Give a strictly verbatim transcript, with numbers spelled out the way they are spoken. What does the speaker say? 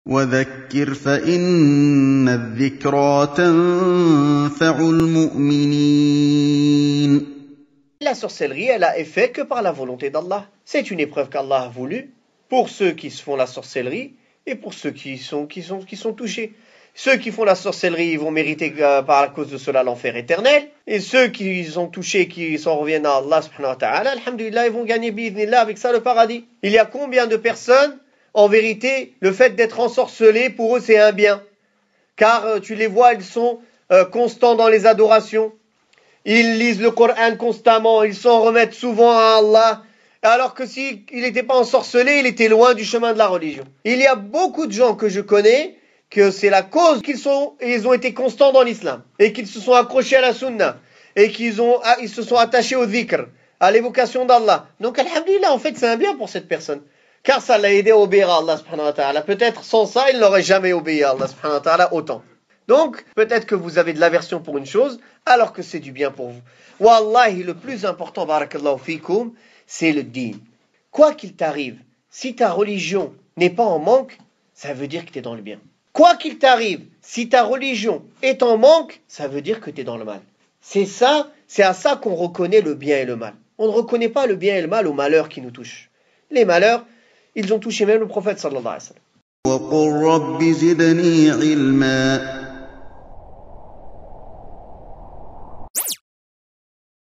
وذكر فإن الذكرى تنفع المؤمنين. La sorcellerie, elle a effet que par la volonté d'Allah. C'est une épreuve qu'Allah a voulu pour ceux qui se font la sorcellerie et pour ceux qui sont, qui sont, qui sont touchés. Ceux qui font la sorcellerie, ils vont mériter euh, par cause de cela l'enfer éternel. Et ceux qui sont touchés, qui s'en reviennent à Allah subhanahu wa ta'ala, alhamdulillah, ils vont gagner bi'idhnillah avec ça le paradis. Il y a combien de personnes, en vérité, le fait d'être ensorcelé, pour eux c'est un bien. Car euh, tu les vois, ils sont euh, constants dans les adorations. Ils lisent le Coran constamment, ils s'en remettent souvent à Allah. Alors que s'il n'était pas ensorcelé, il était loin du chemin de la religion. Il y a beaucoup de gens que je connais, que c'est la cause qu'ils sont, ils ont été constants dans l'islam, et qu'ils se sont accrochés à la sunna, et qu'ils ont, ils se sont attachés au dhikr, à l'évocation d'Allah. Donc, alhamdulillah, en fait, c'est un bien pour cette personne. Car ça l'a aidé à obéir à Allah subhanahu wa ta'ala. Peut-être sans ça, il n'aurait jamais obéi à Allah subhanahu wa ta'ala autant. Donc, peut-être que vous avez de l'aversion pour une chose, alors que c'est du bien pour vous. Wallahi, le plus important, barakallahu fikum, c'est le din. Quoi qu'il t'arrive, si ta religion n'est pas en manque, ça veut dire que tu es dans le bien. Quoi qu'il t'arrive, si ta religion est en manque, ça veut dire que tu es dans le mal. C'est ça, c'est à ça qu'on reconnaît le bien et le mal. On ne reconnaît pas le bien et le mal aux malheurs qui nous touchent. Les malheurs, ils ont touché même le prophète sallallahu alayhi wa sallam. وقل رب زدني علما